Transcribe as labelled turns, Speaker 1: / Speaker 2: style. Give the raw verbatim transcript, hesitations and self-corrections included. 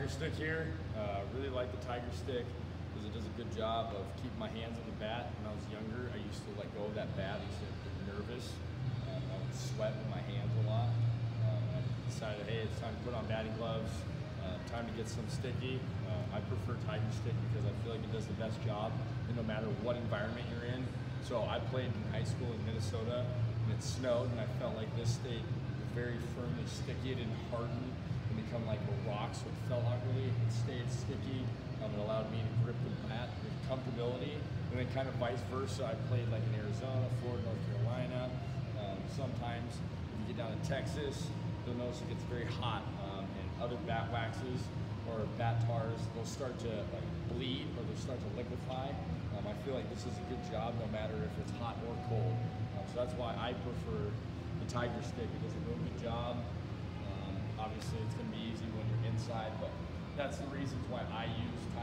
Speaker 1: Tiger Stick here. Uh, really like the Tiger Stick because it does a good job of keeping my hands on the bat. When I was younger, I used to let go of that bat. I used to get nervous. Um, I would sweat with my hands a lot. Um, I decided, hey, it's time to put on batting gloves. Uh, time to get some sticky. Uh, I prefer Tiger Stick because I feel like it does the best job and no matter what environment you're in. So I played in high school in Minnesota and it snowed and I felt like this stayed very firmly sticky. It didn't harden and become like a rock, so it felt like really, it stayed sticky. Um, it allowed me to grip the bat with comfortability, and then kind of vice versa. I played like in Arizona, Florida, North Carolina. Um, sometimes if you get down to Texas, you'll notice it gets very hot, um, and other bat waxes or bat tars, they'll start to like bleed or they'll start to liquefy. Um, I feel like this is a good job no matter if it's hot or cold. Um, so that's why I prefer the Tiger Stick. It does a real good job. Um, obviously it's going to be easy when you're inside, but that's the reasons why I use